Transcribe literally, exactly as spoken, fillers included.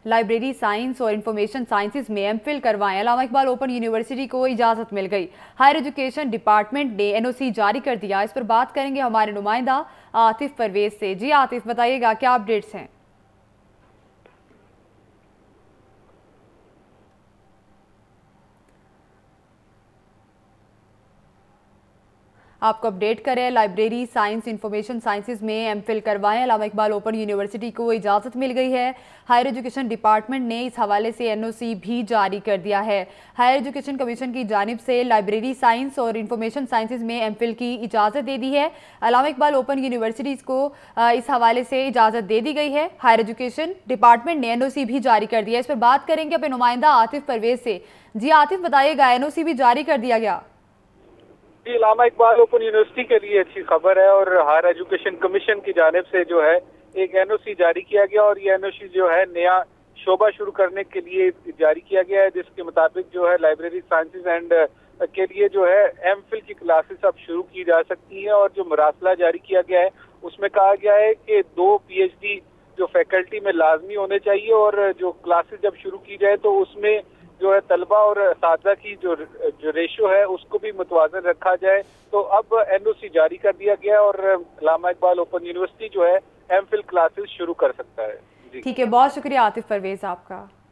Library science और information sciences में MPhil करवाएं। अल्लामा इकबाल ओपन यूनिवर्सिटी को इजाज़त मिल गई। हायर एजुकेशन डिपार्टमेंट ने एनओसी जारी कर दिया। इस पर बात करेंगे हमारे नुमाइंदा आतिफ परवेज से। जी आतिफ, बताइएगा क्या अपडेट्स हैं? आपको अपडेट करें, लाइब्रेरी साइंस इंफॉर्मेशन साइंसेज में एमफिल करवाएं। अल्लामा इकबाल ओपन यूनिवर्सिटी को इजाज़त मिल गई है। हायर एजुकेशन डिपार्टमेंट ने इस हवाले से एनओसी भी जारी कर दिया है। हायर एजुकेशन कमीशन की जानिब से लाइब्रेरी साइंस और इंफॉर्मेशन साइंसेज में एमफिल की इजाज़त दे दी है। अल्लामा इकबाल ओपन यूनिवर्सिटी को इस हवाले से इजाज़त दे दी गई है। हायर एजुकेशन डिपार्टमेंट ने एनओसी भी जारी कर दिया है। इस पर बात करेंगे अपने नुमाइंदा आतिफ परवेज से। जी आतिफ, बताइएगा, एनओसी भी जारी कर दिया गया? जी, अल्लामा इकबाल ओपन यूनिवर्सिटी के लिए अच्छी खबर है और हायर एजुकेशन कमीशन की जानिब से जो है एक एनओसी जारी किया गया और ये एनओसी जो है नया शोबा शुरू करने के लिए जारी किया गया है, जिसके मुताबिक जो है लाइब्रेरी साइंसेज एंड के लिए जो है एमफिल की क्लासेस अब शुरू की जा सकती हैं। और जो मरासला जारी किया गया है उसमें कहा गया है कि दो पीएचडी जो फैकल्टी में लाजमी होने चाहिए और जो क्लासेस जब शुरू की जाए तो उसमें जो है तलबा और असातिज़ा की जो जो रेशो है उसको भी मुतवाज़न रखा जाए। तो अब एनओसी जारी कर दिया गया और अल्लामा इकबाल ओपन यूनिवर्सिटी जो है एमफिल क्लासेस शुरू कर सकता है। ठीक है, बहुत शुक्रिया आतिफ परवेज आपका।